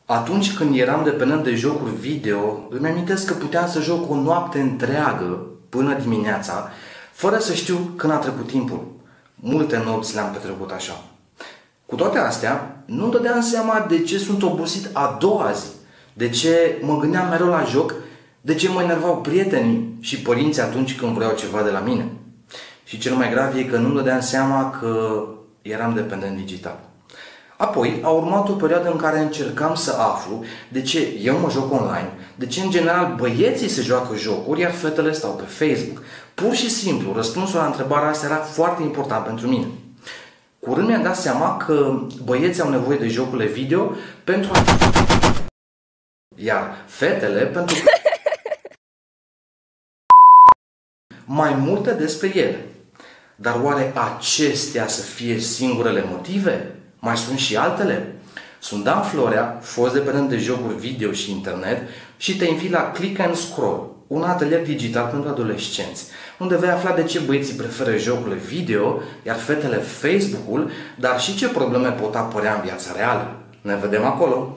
Atunci când eram dependent de jocuri video, îmi amintesc că puteam să joc o noapte întreagă până dimineața, fără să știu când a trecut timpul. Multe nopți le-am petrecut așa. Cu toate astea, nu-mi dădeam seama de ce sunt obosit a doua zi, de ce mă gândeam mereu la joc, de ce mă enervau prietenii și părinții atunci când vreau ceva de la mine. Și cel mai grav e că nu-mi dădeam seama că eram dependent digital. Apoi a urmat o perioadă în care încercam să aflu de ce eu mă joc online, de ce în general băieții se joacă jocuri, iar fetele stau pe Facebook. Pur și simplu, răspunsul la întrebarea asta era foarte important pentru mine. Curând mi-am dat seama că băieții au nevoie de jocurile video pentru a... iar fetele pentru mai multe despre ele. Dar oare acestea să fie singurele motive? Mai sunt și altele? Sunt Dan Florea, fost dependent de jocuri video și internet și te invit la Click and Scroll, un atelier digital pentru adolescenți, unde vei afla de ce băieții preferă jocurile video, iar fetele Facebook-ul, dar și ce probleme pot apărea în viața reală. Ne vedem acolo!